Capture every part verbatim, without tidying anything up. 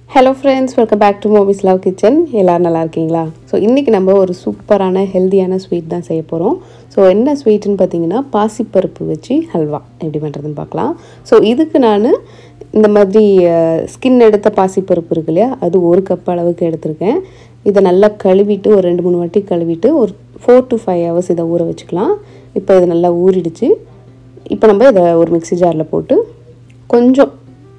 Hello friends, welcome back to Mommy's Love Kitchen. எல்லாரும் நல்லா இருக்கீங்களா? ஸோ இன்றைக்கி நம்ம ஒரு சூப்பரான ஹெல்த்தியான ஸ்வீட் தான் செய்ய போகிறோம். ஸோ என்ன ஸ்வீட்டுன்னு பார்த்தீங்கன்னா பாசிப்பருப்பு வச்சு ஹல்வா எப்படி பண்ணுறதுன்னு பார்க்கலாம். ஸோ இதுக்கு நான் இந்த மாதிரி ஸ்கின் எடுத்த பாசிப்பருப்பு இருக்கு இல்லையா, அது ஒரு கப் அளவுக்கு எடுத்திருக்கேன். இதை நல்லா கழுவிட்டு ஒரு ரெண்டு மூணு வாட்டி கழுவிட்டு ஒரு ஃபோர் டு ஃபைவ் ஹவர்ஸ் இதை ஊற வச்சுக்கலாம். இப்போ இது நல்லா ஊறிடுச்சு. இப்போ நம்ம இதை ஒரு மிக்ஸி ஜாரில் போட்டு கொஞ்சம்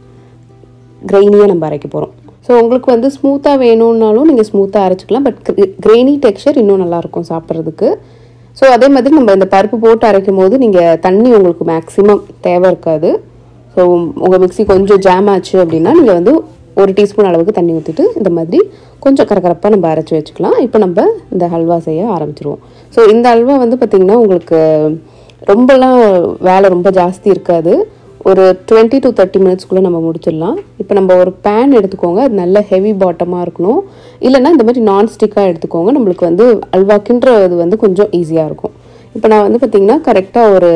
கிரைனியாக நம்ம அரைக்க போகிறோம். ஸோ உங்களுக்கு வந்து ஸ்மூத்தாக வேணும்னாலும் நீங்கள் ஸ்மூத்தாக அரைச்சிக்கலாம். பட் கிரெயினி டெக்ஸ்சர் இன்னும் நல்லாயிருக்கும் சாப்பிட்றதுக்கு. ஸோ அதே மாதிரி நம்ம இந்த பருப்பு போட்டு அரைக்கும் போது நீங்கள் தண்ணி உங்களுக்கு மேக்ஸிமம் தேவை இருக்காது. ஸோ உங்கள் மிக்ஸி கொஞ்சம் ஜாம் ஆச்சு அப்படின்னா நீங்கள் வந்து ஒரு டீஸ்பூன் அளவுக்கு தண்ணி ஊற்றிட்டு இந்த மாதிரி கொஞ்சம் கரகரப்பாக நம்ம அரைச்சி வச்சுக்கலாம். இப்போ நம்ம இந்த ஹல்வா செய்ய ஆரம்பிச்சிருவோம். ஸோ இந்த ஹல்வா வந்து பார்த்திங்கன்னா உங்களுக்கு ரொம்பலாம் வேலை ரொம்ப ஜாஸ்தி இருக்காது. ஒரு டுவெண்ட்டி டு தேர்ட்டி மினிட்ஸ்க்குள்ளே நம்ம முடிச்சிடலாம். இப்போ நம்ம ஒரு பேன் எடுத்துக்கோங்க, அது நல்ல ஹெவி பாட்டமாக இருக்கணும். இல்லைன்னா இந்த மாதிரி நான்ஸ்டிக்காக எடுத்துக்கோங்க, நம்மளுக்கு வந்து அல்வாக்கின்றது வந்து கொஞ்சம் ஈஸியாக இருக்கும். இப்போ நான் வந்து பார்த்திங்கன்னா கரெக்டாக ஒரு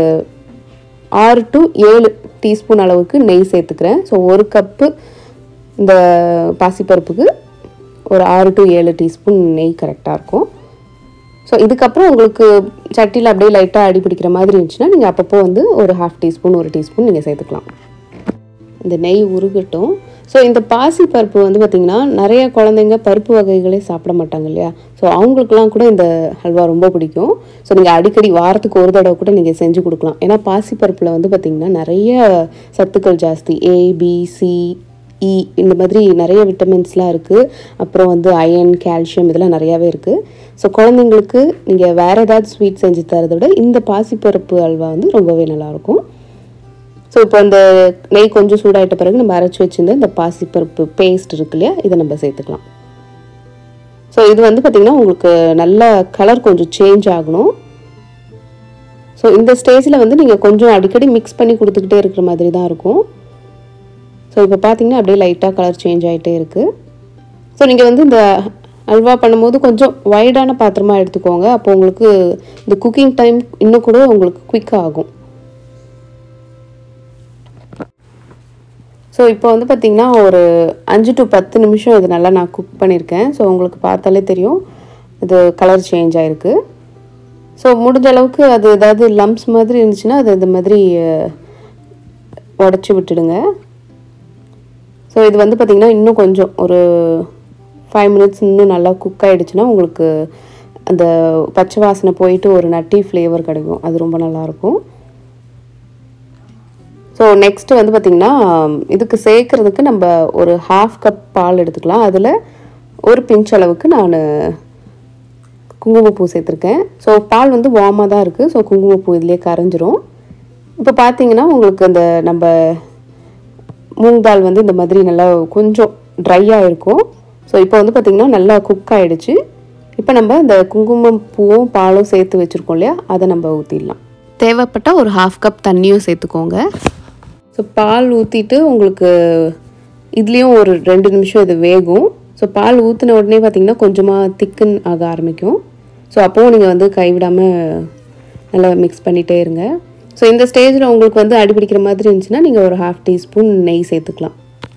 ஆறு டு ஏழு டீஸ்பூன் அளவுக்கு நெய் சேர்த்துக்கிறேன். ஸோ ஒரு கப்பு இந்த பாசிப்பருப்புக்கு ஒரு ஆறு டு ஏழு டீஸ்பூன் நெய் கரெக்டாக இருக்கும். ஸோ இதுக்கப்புறம் உங்களுக்கு சட்டியில் அப்படியே லைட்டாக அடி பிடிக்கிற மாதிரி இருந்துச்சுன்னா நீங்கள் அப்பப்போ வந்து ஒரு ஹாஃப் டீஸ்பூன் ஒரு டீஸ்பூன் நீங்கள் சேர்த்துக்கலாம். இந்த நெய் உருகட்டும். ஸோ இந்த பாசி பருப்பு வந்து பார்த்திங்கன்னா நிறைய குழந்தைங்க பருப்பு வகைகளே சாப்பிட மாட்டாங்க இல்லையா, ஸோ அவங்களுக்குலாம் கூட இந்த ஹல்வா ரொம்ப பிடிக்கும். ஸோ நீங்கள் அடிக்கடி வாரத்துக்கு ஒரு தடவை கூட நீங்கள் செஞ்சு கொடுக்கலாம். ஏன்னா பாசி பருப்பில் வந்து பார்த்திங்கன்னா நிறைய சத்துக்கள் ஜாஸ்தி, ஏ பி சி இ இந்த மாதிரி நிறைய விட்டமின்ஸ்லாம் இருக்குது. அப்புறம் வந்து அயன், கால்சியம் இதெல்லாம் நிறையாவே இருக்குது. ஸோ குழந்தைங்களுக்கு நீங்கள் வேறு ஏதாவது ஸ்வீட் செஞ்சு தரதை விட இந்த பாசிப்பருப்பு அல்வா வந்து ரொம்பவே நல்லாயிருக்கும். ஸோ இப்போ அந்த நெய் கொஞ்சம் சூடாயிட்ட பிறகு நம்ம அரைச்சி வச்சுருந்த இந்த பாசிப்பருப்பு பேஸ்ட் இருக்கு இல்லையா, இதை நம்ம சேர்த்துக்கலாம். ஸோ இது வந்து பார்த்திங்கன்னா உங்களுக்கு நல்ல கலர் கொஞ்சம் சேஞ்ச் ஆகணும். ஸோ இந்த ஸ்டேஜில் வந்து நீங்கள் கொஞ்சம் அடிக்கடி மிக்ஸ் பண்ணி கொடுத்துக்கிட்டே இருக்கிற மாதிரி தான் இருக்கும். ஸோ இப்போ பார்த்தீங்கன்னா அப்படியே லைட்டாக கலர் சேஞ்ச் ஆகிட்டே இருக்குது. ஸோ நீங்கள் வந்து இந்த அல்வா பண்ணும்போது கொஞ்சம் வைடான பாத்திரமாக எடுத்துக்கோங்க. அப்போ உங்களுக்கு இந்த குக்கிங் டைம் இன்னும் கூட உங்களுக்கு குயிக்காக ஆகும். ஸோ இப்போ வந்து பார்த்திங்கன்னா ஒரு அஞ்சு டு பத்து நிமிஷம் இது நல்லா நான் குக் பண்ணியிருக்கேன். ஸோ உங்களுக்கு பார்த்தாலே தெரியும் இது கலர் சேஞ்ச் ஆகிருக்கு. ஸோ முடிஞ்ச அளவுக்கு அது ஏதாவது லம்ப்ஸ் மாதிரி இருந்துச்சுன்னா அது இந்த மாதிரி உடச்சி விட்டுடுங்க. ஸோ இது வந்து பார்த்திங்கன்னா இன்னும் கொஞ்சம் ஒரு ஃபைவ் மினிட்ஸ் இன்னும் நல்லா குக் ஆகிடுச்சுன்னா உங்களுக்கு அந்த பச்சை வாசனை போயிட்டு ஒரு நட்டி ஃப்ளேவர் கிடைக்கும். அது ரொம்ப நல்லாயிருக்கும். ஸோ நெக்ஸ்ட்டு வந்து பார்த்திங்கன்னா இதுக்கு சேர்க்குறதுக்கு நம்ம ஒரு ஹாஃப் கப் பால் எடுத்துக்கலாம். அதில் ஒரு பிஞ்ச் அளவுக்கு நான் குங்குமப்பூ சேர்த்துருக்கேன். ஸோ பால் வந்து வார்மாக தான் இருக்குது. ஸோ குங்குமப்பூ இதிலே கரைஞ்சிரும். இப்போ பார்த்திங்கன்னா உங்களுக்கு அந்த நம்ம மூங் தால் வந்து இந்த மாதிரி நல்லா கொஞ்சம் ட்ரையாக இருக்கும். ஸோ இப்போ வந்து பார்த்திங்கன்னா நல்லா குக் ஆகிடுச்சு. இப்போ நம்ம இந்த குங்குமம் பூவும் பாலும் சேர்த்து வச்சுருக்கோம் இல்லையா, அதை நம்ம ஊற்றிடலாம். தேவைப்பட்டால் ஒரு ஹாஃப் கப் தண்ணியும் சேர்த்துக்கோங்க. ஸோ பால் ஊற்றிட்டு உங்களுக்கு இதுலேயும் ஒரு ரெண்டு நிமிஷம் இது வேகும். ஸோ பால் ஊற்றின உடனே பார்த்திங்கன்னா கொஞ்சமாக திக்குன்னு ஆக ஆரம்பிக்கும். ஸோ அப்போவும் நீங்கள் வந்து கைவிடாமல் நல்லா மிக்ஸ் பண்ணிகிட்டே இருங்க. ஸோ இந்த ஸ்டேஜில் உங்களுக்கு வந்து அடிபிடிக்கிற மாதிரி இருந்துச்சுன்னா நீங்கள் ஒரு ஹாஃப் டீஸ்பூன் நெய் சேர்த்துக்கலாம்.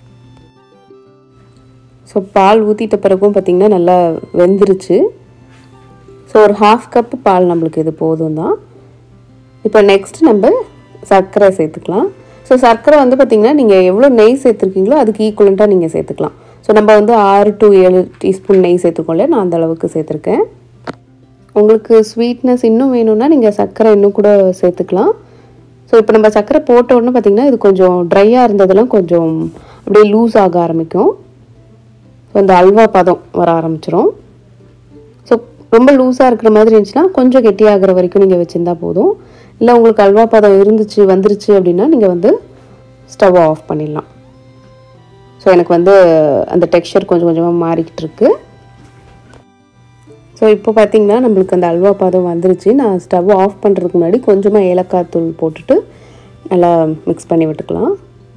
ஸோ பால் ஊற்றிட்ட பிறகும் பார்த்திங்கன்னா நல்லா வெந்துருச்சு. ஸோ ஒரு ஹாஃப் கப்பு பால் நம்மளுக்கு இது போதும் தான். இப்போ நெக்ஸ்ட் நம்ம சர்க்கரை சேர்த்துக்கலாம். ஸோ சர்க்கரை வந்து பார்த்திங்கன்னா நீங்கள் எவ்வளோ நெய் சேர்த்துருக்கீங்களோ அதுக்கு ஈக்குவலண்ட்டாக நீங்கள் சேர்த்துக்கலாம். ஸோ நம்ம வந்து ஆறு டு ஏழு டீஸ்பூன் நெய் சேர்த்துக்கோம் இல்லையா, நான் அந்த அளவுக்கு சேர்த்துருக்கேன். உங்களுக்கு ஸ்வீட்னஸ் இன்னும் வேணும்னா நீங்கள் சர்க்கரை இன்னும் கூட சேர்த்துக்கலாம். ஸோ இப்போ நம்ம சர்க்கரை போட்ட உடனே பார்த்திங்கன்னா இது கொஞ்சம் ட்ரையாக இருந்ததெல்லாம் கொஞ்சம் அப்படியே லூஸ் ஆக ஆரம்பிக்கும். ஸோ இந்த அல்வா பதம் வர ஆரம்பிச்சிடும். ஸோ ரொம்ப லூஸாக இருக்கிற மாதிரி இருந்துச்சுன்னா கொஞ்சம் கெட்டியாகிற வரைக்கும் நீங்கள் வச்சுருந்தா போதும். இல்லை உங்களுக்கு அல்வா பதம் இருந்துச்சு வந்துருச்சு அப்படின்னா நீங்கள் வந்து ஸ்டவ் ஆஃப் பண்ணிடலாம். ஸோ எனக்கு வந்து அந்த டெக்ஸ்சர் கொஞ்சம் கொஞ்சமாக மாறிக்கிட்டு இருக்கு. ஸோ இப்போ பார்த்திங்கன்னா நம்மளுக்கு அந்த அல்வா பதம் வந்துருச்சு. நான் ஸ்டவ் ஆஃப் பண்ணுறதுக்கு முன்னாடி கொஞ்சமாக ஏலக்காய் தூள் போட்டுட்டு நல்லா மிக்ஸ் பண்ணி விட்டுக்கலாம்.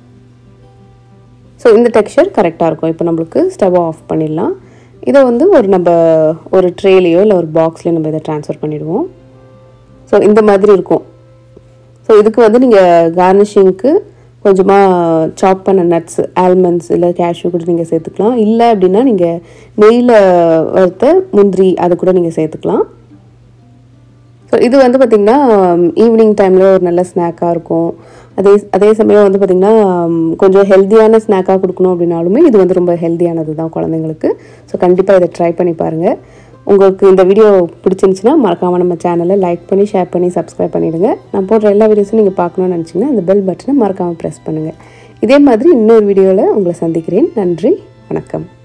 ஸோ இந்த டெக்ஸ்சர் கரெக்டாக இருக்கும். இப்போ நம்மளுக்கு ஸ்டவ் ஆஃப் பண்ணிடலாம். இதை வந்து ஒரு நம்ம ஒரு ட்ரேலையோ இல்லை ஒரு பாக்ஸ்லையோ நம்ம இதை ட்ரான்ஸ்ஃபர் பண்ணிவிடுவோம். ஸோ இந்த மாதிரி இருக்கும். ஸோ இதுக்கு வந்து நீங்கள் கார்னிஷிங்க்கு கொஞ்சமாக சாப் பண்ண நட்ஸ், ஆல்மண்ட்ஸ் இல்லை கேஷ்யூ கூட நீங்கள் சேர்த்துக்கலாம். இல்லை அப்படின்னா நீங்கள் நெய்யில் வறுத்த முந்திரி அதை கூட நீங்கள் சேர்த்துக்கலாம். ஸோ இது வந்து பார்த்திங்கன்னா ஈவினிங் டைமில் ஒரு நல்ல ஸ்நாக்காக இருக்கும். அதே அதே சமயம் வந்து பார்த்திங்கன்னா கொஞ்சம் ஹெல்த்தியான ஸ்நாக்காக கொடுக்கணும் அப்படின்னாலுமே இது வந்து ரொம்ப ஹெல்த்தியானது தான் குழந்தைங்களுக்கு. ஸோ கண்டிப்பாக இதை ட்ரை பண்ணி பாருங்கள். உங்களுக்கு இந்த வீடியோ பிடிச்சிருந்துச்சுன்னா மறக்காமல் நம்ம சேனலை லைக் பண்ணி, ஷேர் பண்ணி, சப்ஸ்கிரைப் பண்ணிவிடுங்க. நான் போடுற எல்லா வீடியோஸும் நீங்கள் பார்க்கணுன்னு நினச்சிங்கன்னா அந்த பெல் பட்டனை மறக்காமல் ப்ரெஸ் பண்ணுங்கள். இதே மாதிரி இன்னொரு வீடியோவில் உங்களை சந்திக்கிறேன். நன்றி, வணக்கம்.